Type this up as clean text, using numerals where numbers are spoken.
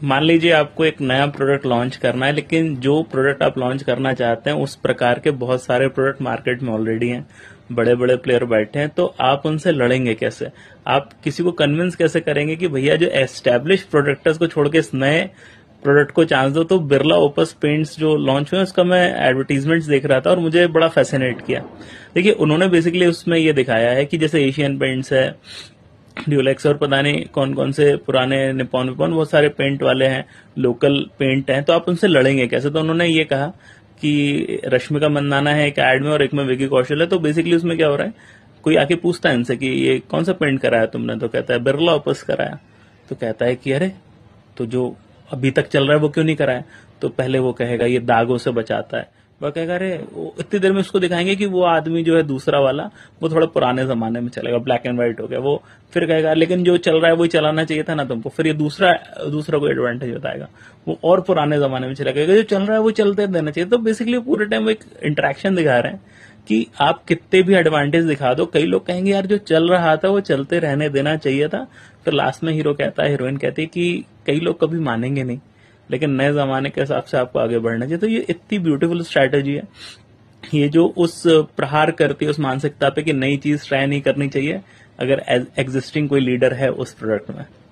मान लीजिए आपको एक नया प्रोडक्ट लॉन्च करना है, लेकिन जो प्रोडक्ट आप लॉन्च करना चाहते हैं उस प्रकार के बहुत सारे प्रोडक्ट मार्केट में ऑलरेडी हैं, बड़े बड़े प्लेयर बैठे हैं, तो आप उनसे लड़ेंगे कैसे? आप किसी को कन्विंस कैसे करेंगे कि भैया जो एस्टेब्लिश प्रोडक्टर्स को छोड़ के इस नए प्रोडक्ट को चांस दो? तो बिरला ओपस पेंट्स जो लॉन्च हुए उसका मैं एडवर्टीजमेंट्स देख रहा था और मुझे बड़ा फैसिनेट किया। देखिए, उन्होंने बेसिकली उसमें ये दिखाया है कि जैसे एशियन पेंट्स है, ड्यूलेक्स और पता नहीं कौन कौन से पुराने निपॉन बहुत सारे पेंट वाले हैं, लोकल पेंट हैं, तो आप उनसे लड़ेंगे कैसे? तो उन्होंने ये कहा कि रश्मिका मंदाना है एक एड में और एक में विकी कौशल है। तो बेसिकली उसमें क्या हो रहा है, कोई आके पूछता है इनसे कि ये कौन सा पेंट कराया तुमने, तो कहता है बिरला ओपस कराया। तो कहता है कि अरे, तो जो अभी तक चल रहा है वो क्यों नहीं कराया? तो पहले वो कहेगा ये दागों से बचाता है, वह कहेगा अरे, इतनी देर में उसको दिखाएंगे कि वो आदमी जो है दूसरा वाला वो थोड़ा पुराने जमाने में चलेगा, ब्लैक एंड व्हाइट हो गया वो। फिर कहेगा लेकिन जो चल रहा है वही चलाना चाहिए था ना तुमको। फिर ये दूसरा कोई एडवांटेज बताएगा, वो और पुराने जमाने में चलेगा। जो चल रहा है वो चलते देना चाहिए। तो बेसिकली पूरे टाइम एक इंटरेक्शन दिखा रहे हैं कि आप कितने भी एडवांटेज दिखा दो, कई लोग कहेंगे यार जो चल रहा था वो चलते रहने देना चाहिए था। फिर लास्ट में हीरो कहता है, हीरोइन कहती है कि कई लोग कभी मानेंगे नहीं, लेकिन नए जमाने के हिसाब से आपको आगे बढ़ना चाहिए। तो ये इतनी ब्यूटीफुल स्ट्रैटेजी है, ये जो उस प्रहार करती है उस मानसिकता पे कि नई चीज ट्राई नहीं करनी चाहिए अगर एग्जिस्टिंग कोई लीडर है उस प्रोडक्ट में।